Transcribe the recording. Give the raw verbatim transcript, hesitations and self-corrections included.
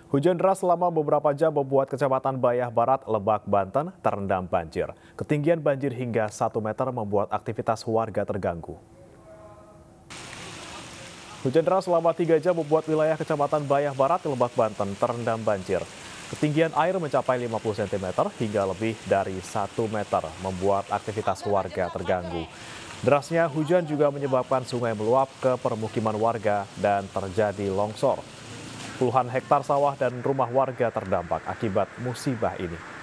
Hujan deras selama beberapa jam membuat Kecamatan Bayah Barat, Lebak, Banten terendam banjir. Ketinggian banjir hingga satu meter membuat aktivitas warga terganggu. Hujan deras selama tiga jam membuat wilayah Kecamatan Bayah Barat, Lebak, Banten terendam banjir. Ketinggian air mencapai lima puluh sentimeter hingga lebih dari satu meter, membuat aktivitas warga terganggu. Derasnya hujan juga menyebabkan sungai meluap ke permukiman warga dan terjadi longsor. Puluhan hektar sawah dan rumah warga terdampak akibat musibah ini.